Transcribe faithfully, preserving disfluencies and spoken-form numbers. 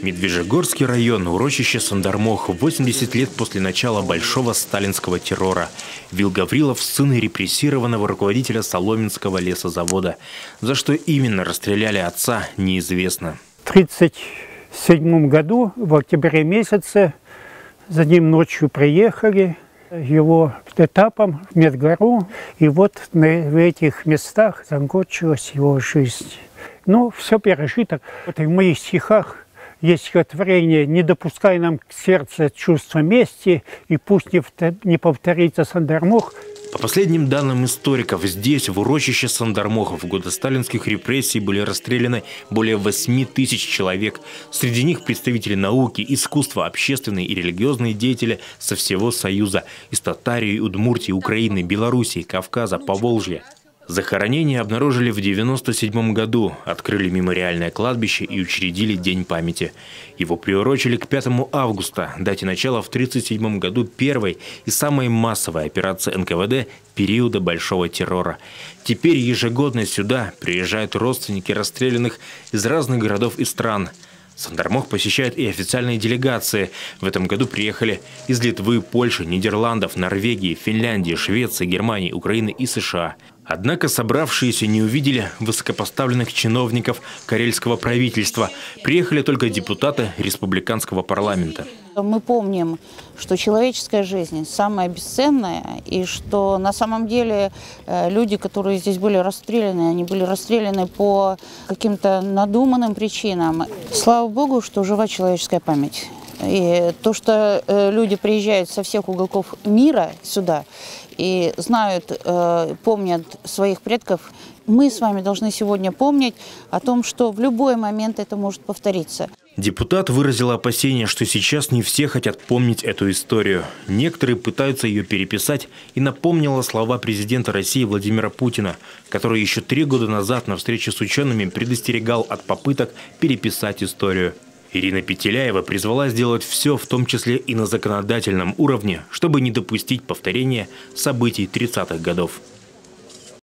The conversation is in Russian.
Медвежьегорский район, урочище Сандармох, восемьдесят лет после начала большого сталинского террора. Вил Гаврилов – сын репрессированного руководителя Соломенского лесозавода. За что именно расстреляли отца, неизвестно. В тридцать седьмом году, в октябре месяце, за ним ночью приехали, его этапом в Медгору. И вот на этих местах закончилась его жизнь. Ну, все пережито. Вот и в моих стихах есть стихотворение: «Не допускай нам к сердцу чувства мести, и пусть не повторится Сандармох». По последним данным историков, здесь, в урочище Сандармоха, в годы сталинских репрессий были расстреляны более восьми тысяч человек. Среди них представители науки, искусства, общественные и религиозные деятели со всего Союза. Из Татарии, Удмуртии, Украины, Белоруссии, Кавказа, Поволжья. Захоронение обнаружили в девяносто седьмом году, открыли мемориальное кладбище и учредили День памяти. Его приурочили к пятому августа, дате начала в тридцать седьмом году первой и самой массовой операции эн ка вэ дэ периода Большого террора. Теперь ежегодно сюда приезжают родственники расстрелянных из разных городов и стран. Сандармох посещают и официальные делегации. В этом году приехали из Литвы, Польши, Нидерландов, Норвегии, Финляндии, Швеции, Германии, Украины и США. Однако собравшиеся не увидели высокопоставленных чиновников карельского правительства. Приехали только депутаты республиканского парламента. Мы помним, что человеческая жизнь самая бесценная, и что на самом деле люди, которые здесь были расстреляны, они были расстреляны по каким-то надуманным причинам. Слава Богу, что жива человеческая память. И то, что люди приезжают со всех уголков мира сюда и знают, помнят своих предков, мы с вами должны сегодня помнить о том, что в любой момент это может повториться. Депутат выразил опасение, что сейчас не все хотят помнить эту историю. Некоторые пытаются ее переписать, и напомнила слова президента России Владимира Путина, который еще три года назад на встрече с учеными предостерегал от попыток переписать историю. Ирина Петеляева призвала сделать все, в том числе и на законодательном уровне, чтобы не допустить повторения событий тридцатых годов.